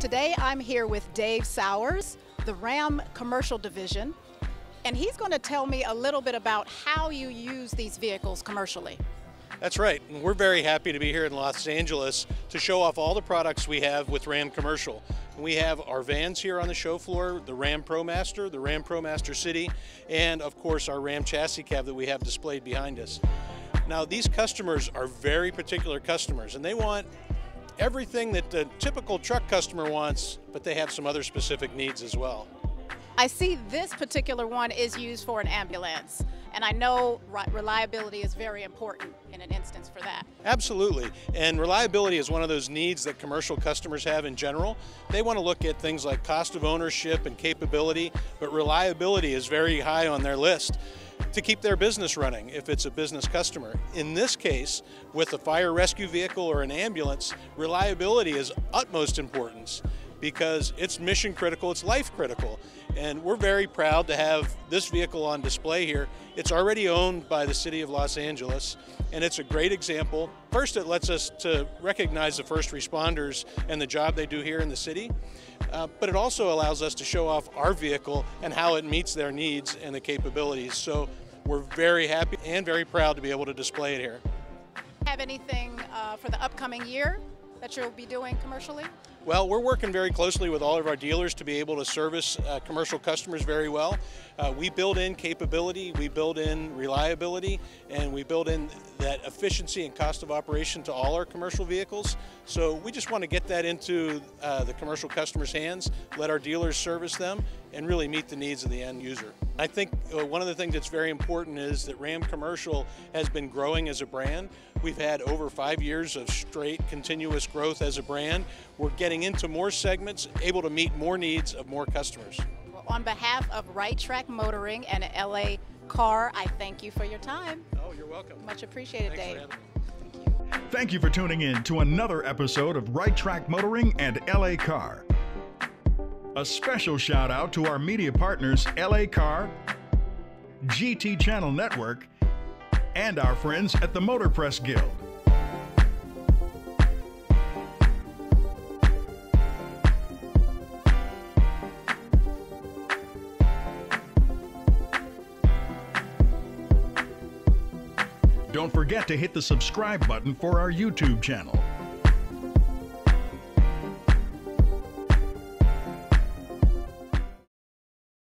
Today I'm here with Dave Sowers, the Ram Commercial Division, and he's going to tell me a little bit about how you use these vehicles commercially. That's right, and we're very happy to be here in Los Angeles to show off all the products we have with Ram Commercial. We have our vans here on the show floor, the Ram ProMaster, the Ram ProMaster City, and of course our Ram chassis cab that we have displayed behind us. Now these customers are very particular customers, and they want everything that the typical truck customer wants, but they have some other specific needs as well. I see this particular one is used for an ambulance, and I know reliability is very important in an instance for that. Absolutely, and reliability is one of those needs that commercial customers have in general. They want to look at things like cost of ownership and capability, but reliability is very high on their list to keep their business running if it's a business customer. In this case, with a fire rescue vehicle or an ambulance, reliability is utmost importance because it's mission critical, it's life critical. And we're very proud to have this vehicle on display here. It's already owned by the City of Los Angeles, and it's a great example. First, it lets us to recognize the first responders and the job they do here in the city, but it also allows us to show off our vehicle and how it meets their needs and the capabilities. So we're very happy and very proud to be able to display it here. Have anything for the upcoming year that you'll be doing commercially? Well, we're working very closely with all of our dealers to be able to service commercial customers very well. We build in capability, we build in reliability, and we build in that efficiency and cost of operation to all our commercial vehicles. So we just want to get that into the commercial customers' hands, let our dealers service them, and really meet the needs of the end user. I think one of the things that's very important is that Ram Commercial has been growing as a brand. We've had over 5 years of straight continuous growth as a brand. We're getting into more segments, able to meet more needs of more customers. Well, on behalf of Right Track Motoring and LA Car, I thank you for your time. Oh, you're welcome. Much appreciated, Thanks Dave. for having me. Thank you. Thank you for tuning in to another episode of Right Track Motoring and LA Car. A special shout out to our media partners LA Car, GT Channel Network, and our friends at the Motor Press Guild. Don't forget to hit the subscribe button for our YouTube channel.